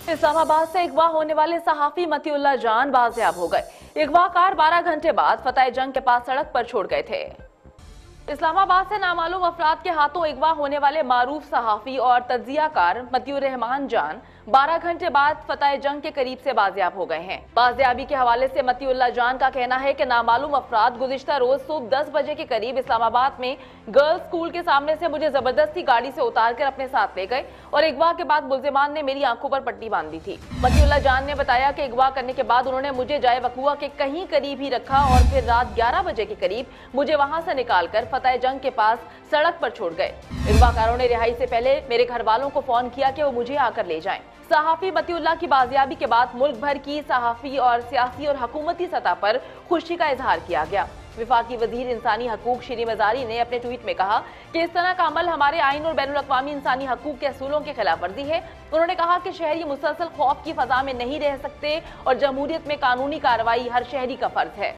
इस्लामाबाद से अगवा होने वाले सहाफी मतीउल्लाह जान बाजियाब हो गए। अगवाकार 12 घंटे बाद फतेह जंग के पास सड़क पर छोड़ गए थे। इस्लामाबाद से नामालूम अफराद के हाथों अगवा होने वाले मारूफ सहाफी और तज्जियाकार मतीउर रहमान जान 12 घंटे बाद फतेह जंग के करीब से बाजियाब हो गए हैं। बाजियाबी के हवाले से मतीउल्लाह जान का कहना है कि नामालूम अफराद गुज़िश्ता रोज सुबह 10 बजे के करीब इस्लामाबाद में गर्ल्स स्कूल के सामने से मुझे जबरदस्ती गाड़ी से उतार कर अपने साथ ले गए और अगवा के बाद मुल्जिमान ने मेरी आंखों पर पट्टी बांध दी थी। मतीउल्लाह जान ने बताया कि अगवा करने के बाद उन्होंने मुझे जाए वकुआ के कहीं करीब ही रखा और फिर रात 11 बजे के करीब मुझे वहां से निकालकर फतेह जंग के पास सड़क पर छोड़ गए। अगवाकारों ने रिहाई से पहले मेरे घर वालों को फोन किया कि वो मुझे आकर ले जाएं। सहाफी मतीउल्लाह की बाजियाबी के बाद मुल्क भर की सहाफी और सियासी और हुकूमती सतह पर खुशी का इजहार किया गया। विफाकी वजीर इंसानी हकूक शिरीन मजारी ने अपने ट्वीट में कहा कि इस तरह का अमल हमारे आइन और बैनुल अक़वामी इंसानी हकूक के असूलों की खिलाफ वर्जी है। उन्होंने कहा कि शहरी मुसलसल खौफ की फजा में नहीं रह सकते और जमहूरियत में कानूनी कार्रवाई हर शहरी का फर्ज है।